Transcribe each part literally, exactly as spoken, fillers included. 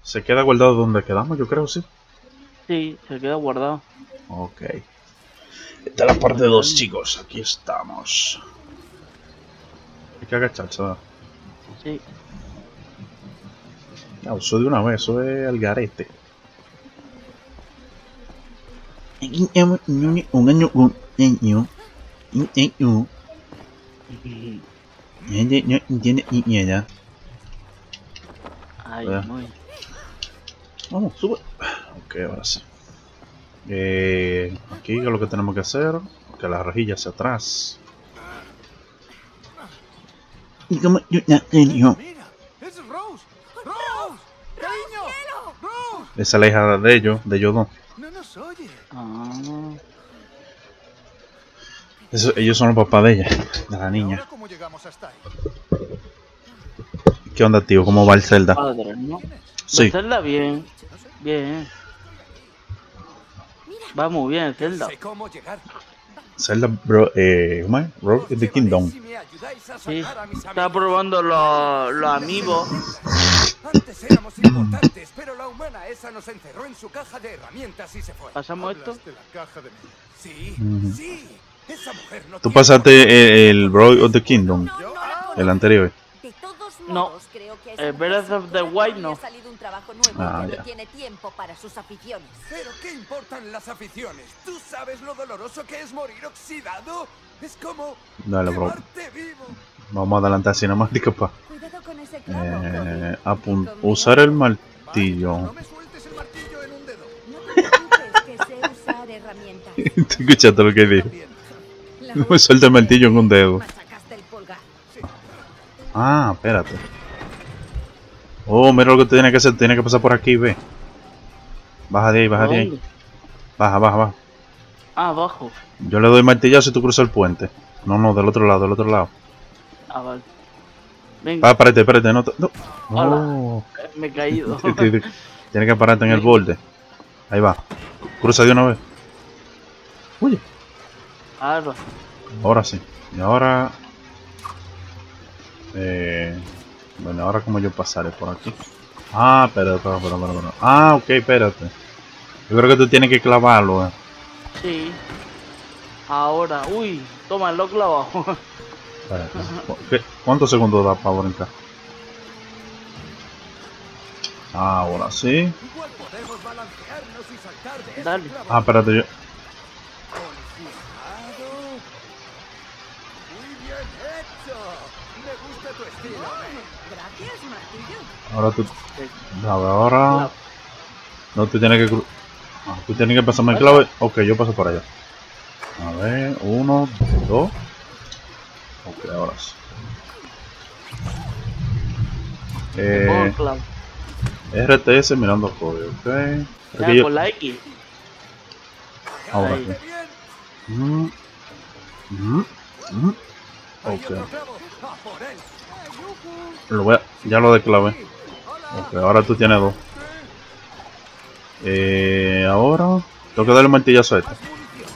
Se queda guardado donde quedamos, yo creo, sí. Sí, se queda guardado. Ok. Esta es la parte dos, chicos. Aquí estamos. Hay que agacharse, ¿verdad? Sí. Ya, eso de una vez, eso es el garete. Un año, un año, un año. ¿Entiendes? Y ya. Ay, muy. Vamos, sube. Ok, ahora sí. Eh, aquí es lo que tenemos que hacer. Que la rejilla hacia atrás. Y como yo ya tenía. ¡Es Rose! ¡Rose! ¡Cariño! ¡Rose! Esa es la hija de ellos, de ellos dos. No nos oye. Ah. Eso, ellos son los papás de ella, de la niña. ¿Ahora cómo llegamos hasta ahí? ¿Qué onda, tío? ¿Cómo va el Zelda? Padre, ¿no? Sí. Zelda bien. Bien. Va muy bien, Zelda. Sé cómo llegar. Zelda, bro, eh, ¿cómo es? Road in the Kingdom. Si me ayudáis a Sí. salvar a mis Está amigos. probando los, los amigos. Antes éramos importantes, pero la humana esa nos encerró en su caja de herramientas y se fue. ¿Pasamos esto? ¿Hablas de la caja de Sí, Ujú. sí. Esa mujer no Tú tiene pasaste el, el Road of the Kingdom, No, no la conozco. el anterior. De todos No. modos, creo que a esa Eh, mujer Breath of the seguro Wild le no. ha salido un trabajo nuevo Ah, y ya ya. no tiene tiempo para sus aficiones. Pero ¿qué importan las aficiones? ¿Tú sabes lo doloroso que es morir oxidado? Es como Dale, bro. quemarte vivo. Vamos a adelantar cinemática, pa. Cuidado con ese clavo, Eh, Cody. apun- Y con usar el cuidado. martillo. No me sueltes el martillo en un dedo. No te preocupes, que sé usar herramientas. ¿Te escuchaste lo que dije? Bien. La No me suelta el martillo en un dedo. Machacaste el pulgar. Ah, espérate. Oh, mira lo que tiene que hacer. Tiene que pasar por aquí, ve. Baja de ahí, baja de ahí. ¿Dónde? Baja, baja, baja. Ah, abajo. Yo le doy martillazo y tú cruzas el puente. No, no, del otro lado, del otro lado. Ah, vale. Venga, Va, párate, párate. No, no. Hola. No. me he caído. Tienes que pararte en el borde. Ahí va. Cruza de una vez. Oye. Ahora. Ahora sí. Y ahora... Eh... Bueno, ahora como yo pasaré por aquí. Ah, espérate, espérate, espérate, espérate. Ah, ok, espérate. Yo creo que tú tienes que clavarlo, eh. Sí. Ahora. Uy, toma, lo clavado. Espérate. ¿Qué? ¿Cuántos segundos da para brincar? Ah, ahora sí. Igual podemos balancearnos y saltar de ese Dale. clavo. Ah, espérate, yo... Con cuidado. Muy bien hecho. Me gusta tu estilo. Gracias, martillo. Ahora tú... Sí. A ver, ahora... Claro. No, tú tienes que... cru- Ah, tú tienes que pasarme el clave. Ok, yo paso por allá. A ver, uno, dos. Ok, ahora sí. Me pongo el Eh, clavo. R T S mirando el código, ok. Creo Ya, que yo- con la X. Ahora Ahí. sí. Bien. Mm, mm, mm. Hay Ok, otro clavo. A por él. lo voy a... ya lo declavé. Ok, ahora tú tienes dos. Eh, ahora... Tengo que darle un martillazo a este. Más munición.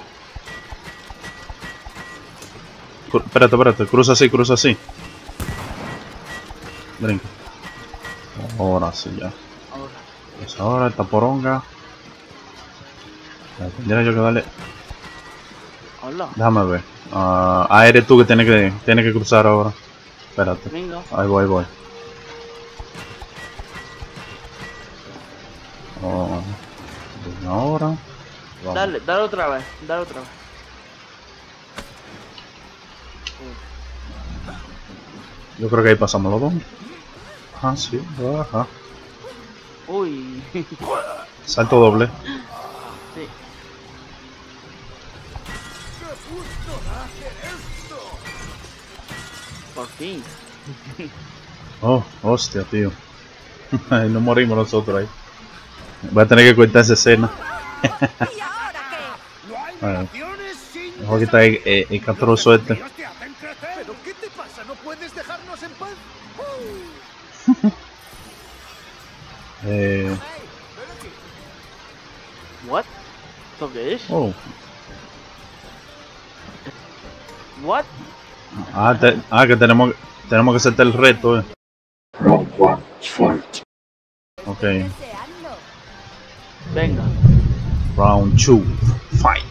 Cru- espérate, espérate, cruza así, cruza así. Brinca. Ahora sí, ya. Ahora. Pues ahora esta poronga. Ya tendría yo que darle. Hola. Déjame ver. Ah, ah, eres tú que tienes que, tienes que cruzar ahora. Espérate. Venga. Ahí voy, ahí voy. Oh, bien, ahora. Vamos. Dale, dale otra vez. Dale otra vez. Yo creo que ahí pasamos los dos. Ajá, sí, ajá. Uy. Salto doble. Sí. ¡Qué gusto da hacer esto! Por fin. Oh, hostia, tío. Ahí no morimos nosotros ahí. Voy a tener que cortar esa escena. ¿Y ahora qué? ¡No hay Bueno. relaciones sin... Mejor quitar el, el, el captura suerte. Dios te hacen crecer. ¿Pero qué te pasa? ¿No puedes dejarnos en paz? Eh, Hey, ven aquí. What? ¿Esto qué es? oh. What? Ah, te- ah, que tenemos, tenemos que hacerte el reto, eh. Ok, Ok. Deseando. Venga. Round two. Fight.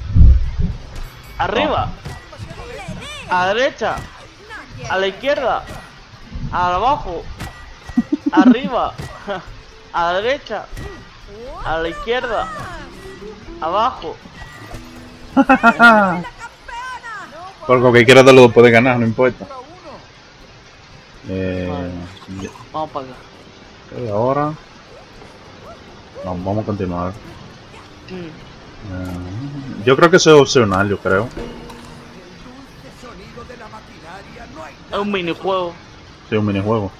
Arriba. A la derecha. A la izquierda. Abajo. Arriba. A la derecha. A la izquierda. Abajo. Por lo que quiera te lo puedes ganar, no importa. Eh, Vale. Vamos para acá. ok, ahora vamos, vamos a continuar. Mm. Eh, yo creo que eso es opcional, yo creo. Dulce sonido de la maquinaria, no hay Es un minijuego. Sí, un minijuego.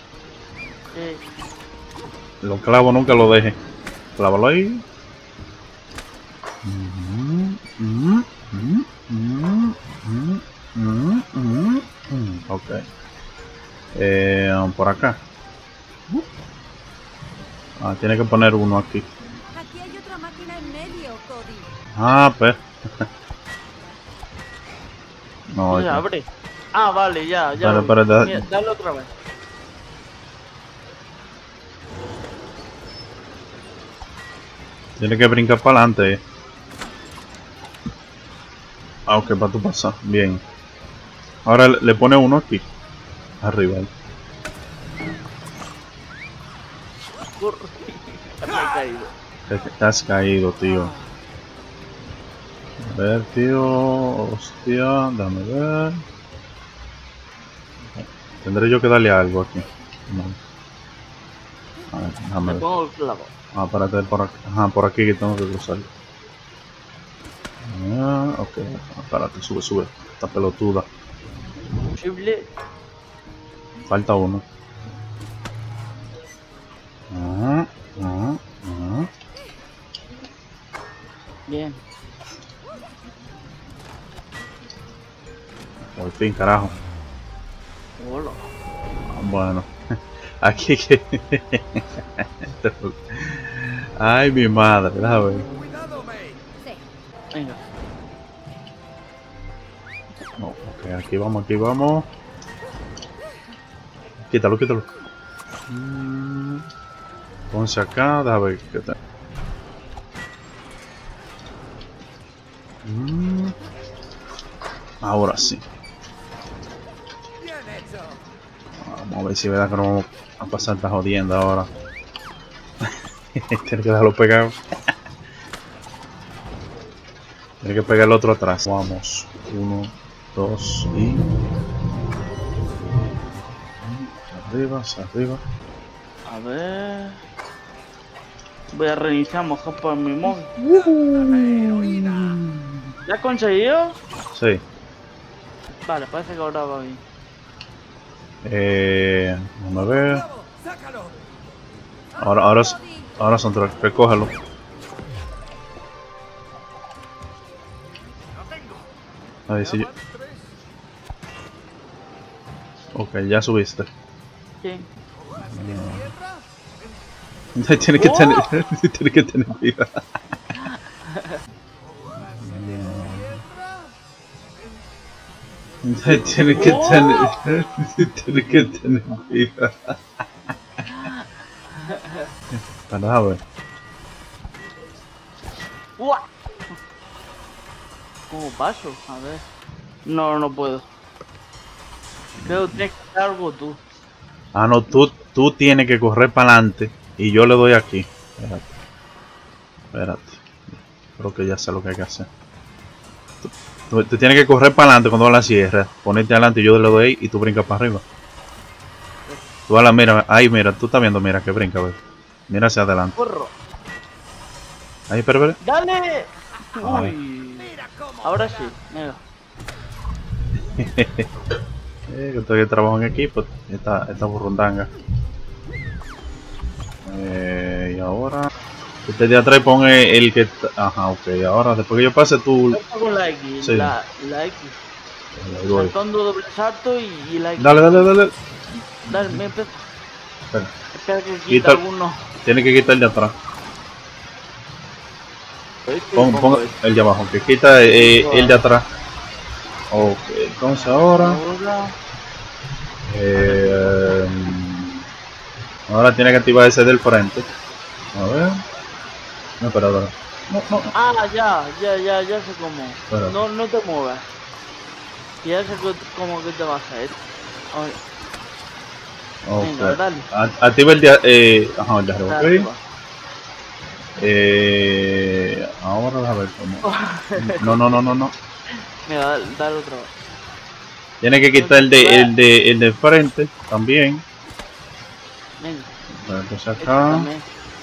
Sí. Los clavos nunca lo deje. Clávalo ahí. Mm, mm, mm, mm, mm, mm, mm, mm. Ok. Eh, por acá. Ah, tiene que poner uno aquí. Aquí hay otra máquina en medio, Cody. Ah, pues. No, Se ya. abre. Ah, vale, ya, ya. Espera, lo vi. espera, da- Mira, dale otra vez. Tiene que brincar para adelante. Ah, ok, para tu pasar. Bien. Ahora le, le pone uno aquí. Arriba. Corre. Me he caído. Te, te has caído, tío. A ver, tío. Hostia, déjame ver. Tendré yo que darle algo aquí. No. A ver, déjame Me ver. pongo el clavo. Ah, párate por aquí. Ajá, por aquí que tengo que cruzar. Ah, ok. Párate, sube, sube. Esta pelotuda. Posible. Falta uno. Ah, ah, ah. Bien. Por fin, carajo. Hola. Bueno. Aquí que... Ay, mi madre, déjame ver. cuidado, May. Sí. Venga. No, ok, aquí vamos, aquí vamos. Quítalo, quítalo. Mm, Ponse acá, déjame ver qué tal. Mm, Ahora sí. Bien hecho. Vamos a ver si es verdad que no vamos a pasar esta jodienda ahora. Tiene que dejarlo pegado. Tiene que pegar el otro atrás. Vamos. Uno, dos y... Arriba, hacia arriba. A ver. Voy a reiniciar mejor por mi móvil. ¿Ya has conseguido? Sí. Vale, parece que ahora va bien. Eh... Vamos a ver. Bravo, sácalo. Ahora, ahora, ahora son tres. Recógelo. Ahí sí. Ya van tres. Ok, ya subiste. Sí. Tierra. Tiene que ¡Oh! tener... Tiene que tener vida. Tiene que tener... Tiene que tener vida. Para a ver. ¡Uah! ¿Cómo paso? A ver. No, no puedo. Creo que tienes que hacer algo tú. Ah, no, tú, tú tienes que correr para adelante y yo le doy aquí. Espérate. Espérate. Creo que ya sé lo que hay que hacer. Tú, tú- tú tienes que correr para adelante cuando la cierres. Ponerte adelante y yo le doy ahí y tú brincas para arriba. Tú a la mira, ahí mira, tú estás viendo, mira que brinca, ve. Mira hacia adelante. ¡Corro! Ahí, espera, espera. ¡Dale! Ay. Uy. Mira cómo. Ahora sí, mira. Eh, que todavía trabajo en equipo, esta, esta burrundanga. Eh, y ahora... Este de atrás pone el que... está- Ajá, ok, ahora después que yo pase tú... Esto con la X, Sí. la, la X. Ahí voy. Saltando doble salto y, y la X. Dale, dale, dale. Dale, me empieza. Espera. Espera que quita Quita- alguno. Tiene que quitar el de atrás. Pon, pon el de abajo, que quita eh, el de atrás. Ok, entonces ahora... Ahora. Eh, Ahora tiene que activar ese del frente. A ver. No, espera, espera. No, no. Ah, ya, ya, ya, ya sé cómo. Espera. No, no te muevas. Ya sé que- cómo que te vas a hacer. Ay, venga, Ok. dale. A- Activa el de... Eh, ajá, el de arriba. dale, Ok. Eh, ahora a ver cómo. No, no, no, no, no. Mira, dale, dale otra vez. Tiene que quitar el de el de el de frente también. Venga, Entonces este acá. también.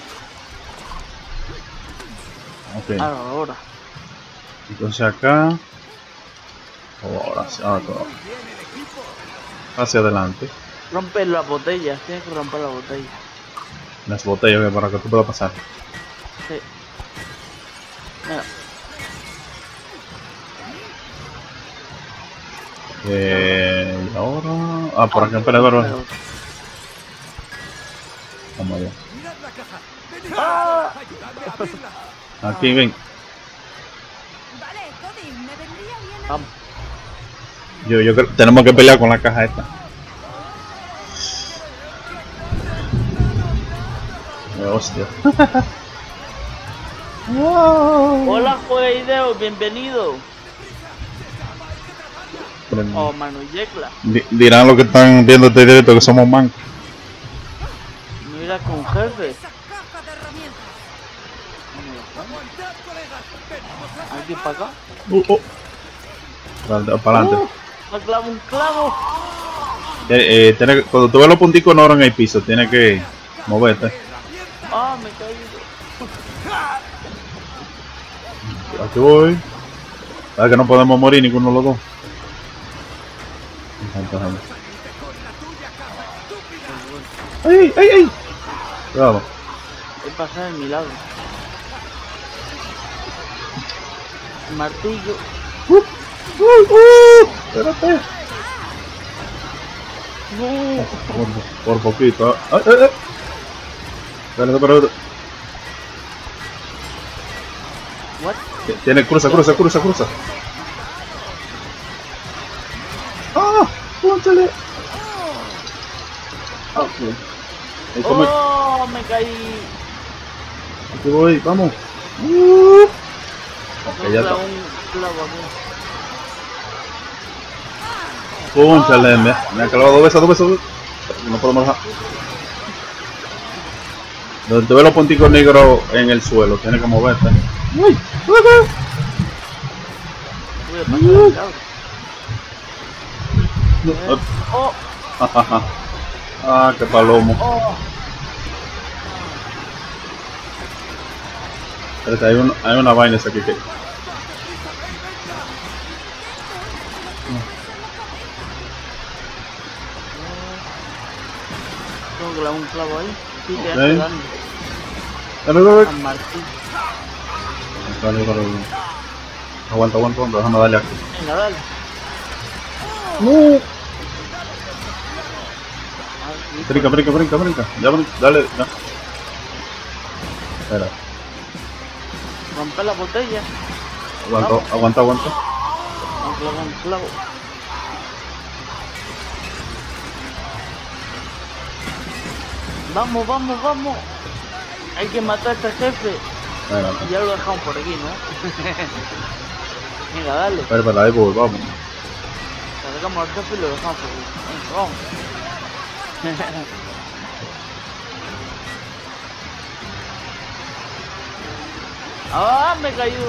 Ok. Ahora, ahora. Entonces acá. Oh, ahora sí, ahora todo. Hacia adelante. Rompe las botellas, tienes que romper la botella. Las botellas que para que tú puedas pasar. Sí. Mira, Eh, y ahora. Ah, por acá, espera, espera, espera. Vamos allá. Mirad la caja. Venid. ¡Ah! Ayudadme a abrirla. Aquí ven. Vale, Cody, me vendría bien. el- Vamos. Yo, yo creo tenemos que pelear con la caja esta. Eh, hostia. Hola, Juegueideo, bienvenido. Oh, Manu Yecla. Di- dirán los que están viendo este directo que somos mancos. Mira con jefe. Esa caja de herramientas. Aguantad, colegas. Venimos a Aquí para acá. Uh, uh. Para, para adelante. Uh, me clavo un clavo. Eh, eh, tiene que- cuando tú ves los punticos no en el piso, tienes que moverte. Ah, me he caído. Aquí voy. Sabes que no podemos morir ninguno de los dos. ¡Ay, ay, ay! Cuidado. He pasado el milagro. El martillo. ¡Uh! ¡Uh! ¡Uh! Espérate. No. Por, por poquito. ¡Ay, ay, ay! Espérate, espérate. What? Tiene, cruza, cruza, cruza, cruza. ¡Ah! ¡Póntale! Ah, ok. Ahí come- Oh, me caí. Aquí voy, vamos. Uh. Ok, Me ya clavo está. un clavo aquí. Pónchale, me, me ha clavado dos veces, dos veces. No podemos dejar. Donde tú ves los punticos negros en el suelo, tienes que moverte. ¡Uy! Voy a pasar el milagro. No, Oh, ah, ah, qué palomo. oh. Espérate, hay, un, hay una vaina esa aquí que. Tengo que clavar un clavo ahí. Sí, te Ok. hace daño. Dale, dale, Al dale. martillo. Dale, dale, dale. Aguanta, aguanta, aguanta, déjame darle aquí. Venga, dale. ¡No! Aquí. Brinca, brinca, brinca, brinca. Ya, brinca, dale, ya. Espera, Rompe la botella. aguanta, aguanta, aguanta. Vamos a clavar un clavo. Vamos, vamos, vamos. Hay que matar a este jefe. Espérate. Y ya lo dejamos por aquí, ¿no? Venga, dale. Espera, espera, ahí voy, vamos. Cargamos al jefe y lo dejamos por aquí. Venga, vamos. ¡Ah! Me he caído.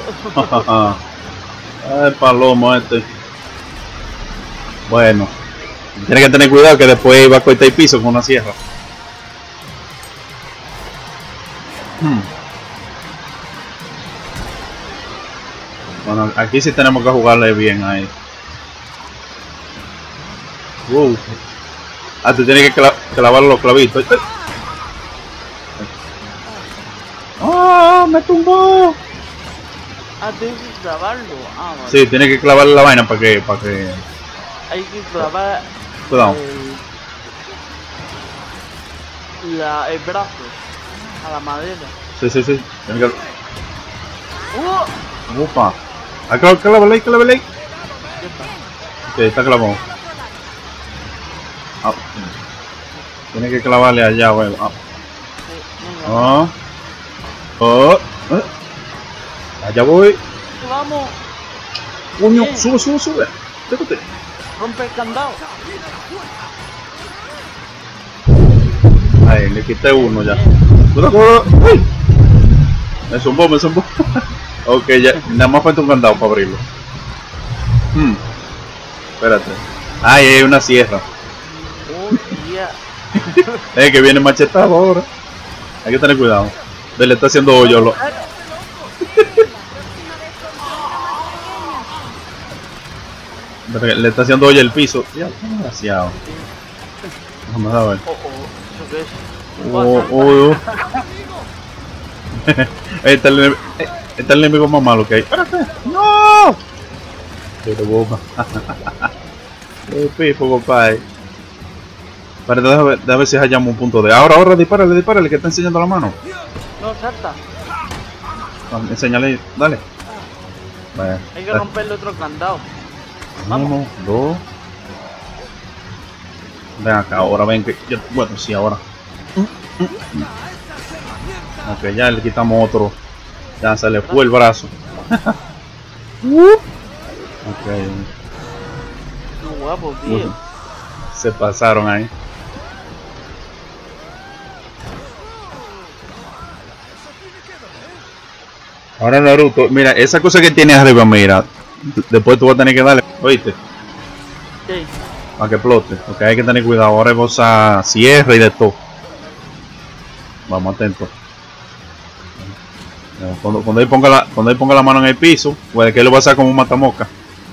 Ay, palomo este. Bueno, tiene que tener cuidado que después va a cortar el piso con una sierra. Hmm. Bueno, aquí sí tenemos que jugarle bien ahí. Wow. Ah, tú tienes que cla clavar los clavitos. ¡Ay! ¡Ah! ¡Me tumbó! Ah, tienes que clavarlo. Ah, vale. Sí, tienes que clavarle la vaina para que, para que. Hay que clavar Cuidado. el, la, el brazo a la madera. Sí, sí, sí. Tienes que. ¡Uh! Upa. Ah, claro, clávale ahí, clávale ahí. ¿Qué pasa? Ok, está clavado. Ah. Tiene que clavarle allá, güey. Ah. Sí, venga. Oh. Oh. Eh. Allá voy. Vamos. Coño, Bien. sube, sube, sube. Déjate. Rompe el candado. Ahí, le quité uno ya. Cuidado, cuidado. ¡Uy! Me zumbó, me zumbó. Ok, ya. Nada más falta un candado para abrirlo. Hmm. Espérate. Ahí hay una sierra. Hostia. Es que viene machetado ahora. Hay que tener cuidado. Le está haciendo hoyo. Lo... Le está haciendo hoyo el piso. Ya, demasiado. Vamos a ver. Oh, oh, ¿eso qué es? Oh, oh, oh. Ahí está el, enemigo- eh, está el enemigo más malo que hay. ¡Espérate! ¡No! Pero bomba. ¡Qué pipo, compadre! Espérate, déjame ver, déjame ver si hallamos un punto de. Ahora, ahora, dispárale, dispárale, que está enseñando la mano. No, salta. Vamos, enséñale ahí, dale. Vaya. Hay que romperle otro candado. Uno, dos. Ven acá, ahora ven que. Yo, bueno, sí, ahora. Ok, ya le quitamos otro. Ya se le fue el brazo. Ok. Qué guapo, tío. Uf, se pasaron ahí. Ahora Naruto, mira, esa cosa que tienes arriba, mira. Después tú vas a tener que darle, oíste, Sí. para que explote. Porque hay que tener cuidado. Ahora hay cosa cierre y de todo. Vamos atentos. Cuando, cuando, él ponga la, cuando él ponga la mano en el piso, puede que él lo va a hacer como un matamosca.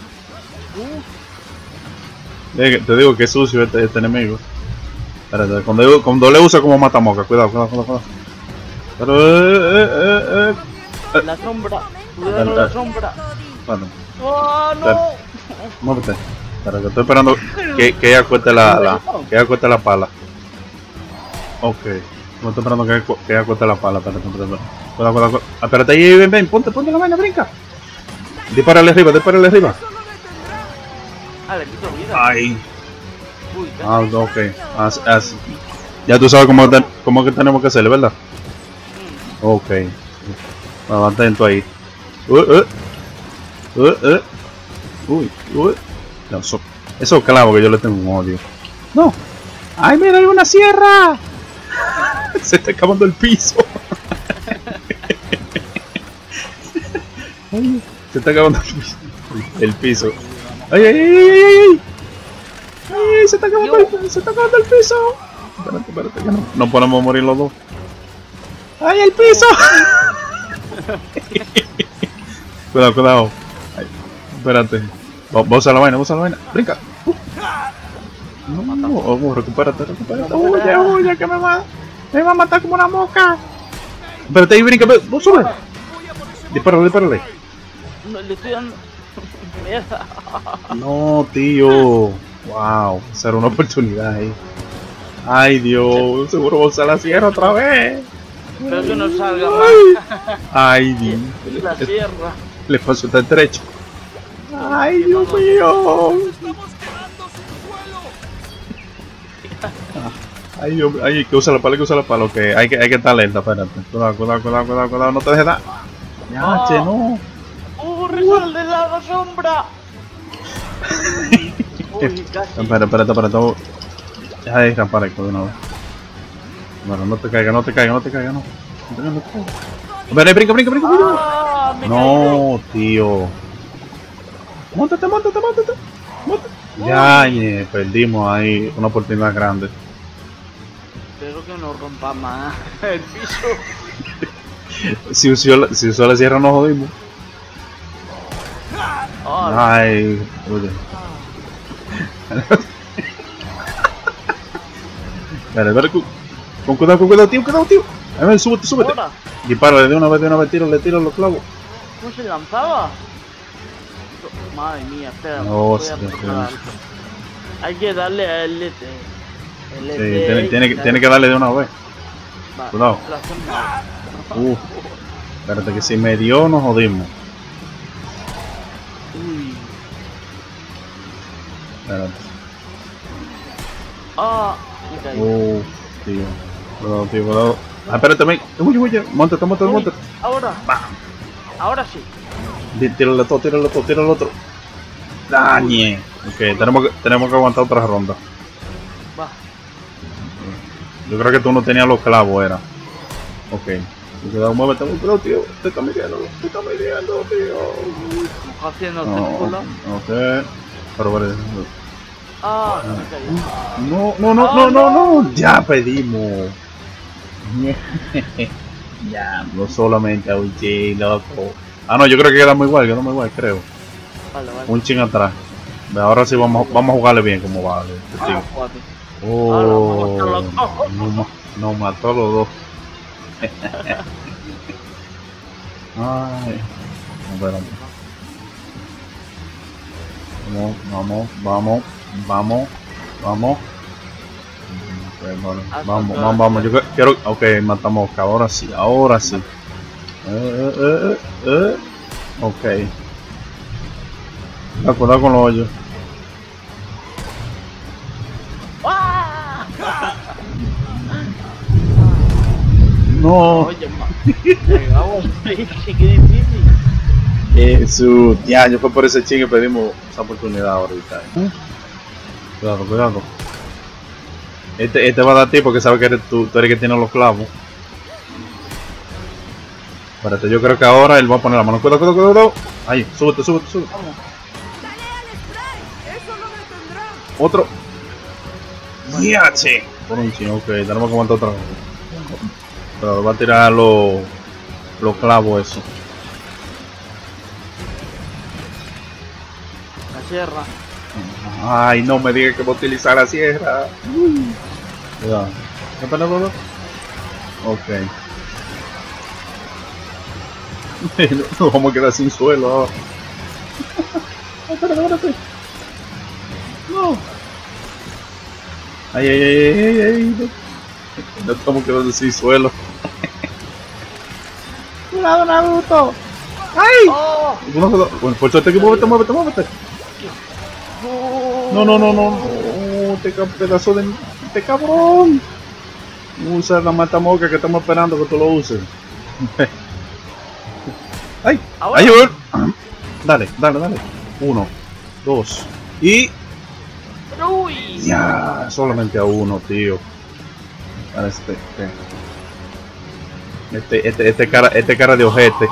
Eh, Te digo que es sucio este, este enemigo. Espérate, cuando, él- cuando le usa como matamosca, cuidado, cuidado, cuidado, cuidado. Pero, eh, eh, eh, eh. La sombra. Dale, Cuidado con dale. la sombra. Espérate, ¡Oh, Dale. no! muévete. Espera, que estoy esperando que, que ella cueste la, la, que ella cueste la pala. Ok. No estoy esperando que, que ella cueste la pala. Espérate, espérate, espérate. Cuidado, cuidado, cuidado. Ah, espérate ahí, ven, ven, ponte, ponte la vaina, brinca. Dispárale arriba, dispárale arriba. Ah, le quito vida. Ay. Uy, casi. Ah, ok. As- as- Ya tú sabes cómo, te- cómo que tenemos que hacerle, ¿verdad? Ok. Vamos, atento ahí. Uh, uh. Uh, uh. Uy, uy. No, eso, esos clavos que yo le tengo un odio. No. ¡Ay, mira, hay una sierra! Se está acabando el piso. Ay, se está acabando el piso. El piso. ¡Ay, ay, ay, ay, ay! ay! ¡Ay, se está acabando el, se está acabando el piso! Espérate, espérate, que no, no podemos morir los dos. ¡Ay, el piso! Cuidado, cuidado. Ay, espérate. Vamos a usar la vaina, vamos a usar la vaina. Brinca. Uh. No, no, oh, recupérate, recupérate. Huye, huye, que me va, me va a matar como una mosca. Espérate ahí, brinca, ve, vos sube. Dispárale, dispárale. No, le estoy dando. Mierda. No, tío. Wow, esa era una oportunidad ahí. Ay, Dios, seguro vos a la sierra otra vez. Espero que no salga Ay, más. ay, Dios. La sierra. Le pasó está estrecho. Ay, Dios mío. Ay, Dios, ay, que usa la pala, hay que usa la pala, ok, hay que, hay que estar lenta, espérate. Cuidado, cuidado, cuidado, cuidado, cuidado, no te dejes dar. Ya, che, no. ¡Uh, resol de la sombra! Uy, casi. Espera, espérate, espérate. Deja de rampar esto de una vez. Bueno, no te caigas, no te caigas, no te caigas, no. No te caigas, no te caigas. Espera, brinca, brinca, brinca, brinca. ¡Ah! Me caí. No, tío. Móntate, móntate, móntate. Móntate. Ya, ye, perdimos ahí una oportunidad grande. Espero que no rompa más el piso. Si usó la, si usó la sierra, nos jodimos. Ah, Ay, oye. Dale, dale, cu- con cuidado, con cuidado, tío, cuidado, tío. A ver, súbete, súbete. ahora. Dispárale de una vez, de una vez, tírale, tírale los clavos. ¿Cómo se lanzaba? Madre mía, espera. No, voy sí, a sí. preparar. Hay que darle a L T. Sí, tiene, tiene, que- tiene que darle de una vez. Va, cuidado. la sombra. Uf. Espérate que si me dio, nos jodimos. Uy. Espérate. Ah, me caí. Uf. tío. Cuidado, tío, cuidado. Ah, espérate, ven. Huye, huye. Móntate, móntate, móntate. Ahora. Va. Ahora sí. Tírale todo, tírale todo, tírale otro. Dañe. Ok, tenemos que, tenemos que aguantar otra ronda. Va. Yo creo que tú no tenías los clavos, era. Ok. Cuidado, muévete, cuidado, tío. Te está midiendo, te está midiendo, tío. Haciendo No, círculo. ok. Pero vale. Ah, me caí. No, no, no, no, no, no. Ya pedimos. Ya, no solamente a un ching, loco. Ah, no, yo creo que quedamos igual, quedamos igual, creo. Vale, vale. Un ching atrás. Ahora sí vamos, vamos a jugarle bien como vale. Este Ah, tío. jugate. Oh, Ahora vamos a matar a los dos. no, ma- nos mató a los dos. Ay, espérate. Vamos, vamos, vamos, vamos, vamos. Okay, vale. Vamos, vamos, vamos. Yo que- quiero. Ok, matamos. Ahora sí, ahora sí. Eh, eh, eh, eh. Ok. Cuidado con los hoyos. ¡Ah! No. Oye, ma. Llegamos, qué difícil. Jesús. Ya, yo fue por ese chingue pedimos esa oportunidad ahorita. Eh. Cuidado, cuidado. Este, este va a dar a ti porque sabe que eres tú, tú eres el que tiene los clavos. Espérate, yo creo que ahora él va a poner la mano. Cuidado, cuidado, cuidado. Ahí, súbete, súbete, súbete. ¡Dale al spray! ¡Eso lo detendrá! Otro. Yeah, che. Por un chingo, ok, tenemos que aguantar otra vez. Pero va a tirar los los clavos eso. La sierra. Ay, no me digas que voy a utilizar la sierra. Cuidado. ¿Qué pasa, bro? Ok. Nos vamos a quedar sin suelo ahora. Espérate, espérate. No. Ay, ay, ay, ay, ay, ay. No estamos quedando sin suelo. Cuidado, Naruto. ¡Ay! ¡Oh! Uno, dos, bueno, por suerte que muévete, muévete, muévete. No, no, no, no, no. Este ca- pedazo de. Este cabrón. Usa la matamoca que estamos esperando que tú lo uses. ¡Ay! Ahora. ¡Ay, güey! Dale, dale, dale. Uno, dos. Y. ¡Uy! Ya, solamente a uno, tío. Ahora este, este. Este, este, este cara, este cara de ojete.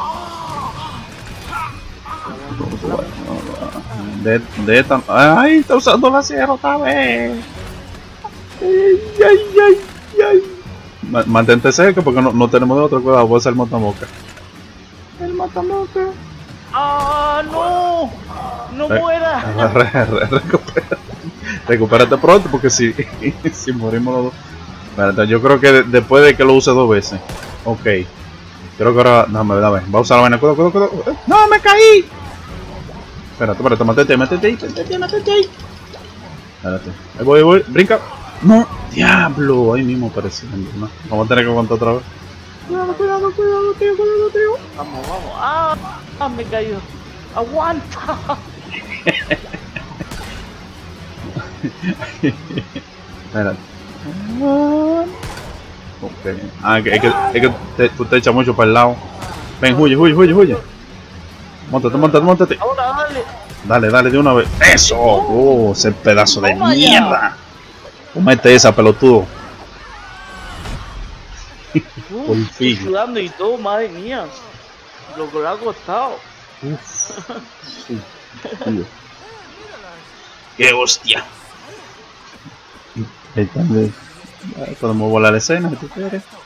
De, de esta. ¡Ay! Está usando la sierra otra vez. ¡Ay, ay, ay, ay! Ma- Mantente cerca porque no, no tenemos de otro. Cuidado, voy a hacer el matamoca. El matamoca. ¡Ah, no! ¡No Re- muera! re- re- recupérate. Recupérate pronto porque si, si morimos los dos. Espérate, yo creo que de- después de que lo use dos veces. Ok. Creo que ahora. Déjame ver, dame. Va a usar la vaina. Cuidado, cuidado, cuidado. ¡No, me caí! Espérate, espérate, mátete, mátete ahí, mátete, mátete ahí. Espérate. Ahí voy, ahí voy. Brinca. No, diablo. Ahí mismo apareciendo, ¿no? Vamos a tener que aguantar otra vez. Cuidado, cuidado, cuidado, tío, cuidado, tío. Vamos, vamos. ¡Ah! ah me he caído. ¡Aguanta! Espérate. Ok. Ah, es que, es que, es que te, tú te echas mucho para el lado. Ven, huye, huye, huye, huye. Móntate, móntate, móntate. Ahora dale. Dale, dale de una vez. ¡Eso! ¡Oh! Ese pedazo de Toma ya. mierda. Comete esa, pelotudo. Uf, Por estoy fin. sudando y todo, madre mía. Lo que le ha costado. Uf. Sí, tío. ¡Qué hostia! Ahí está, podemos volar la escena si tú quieres.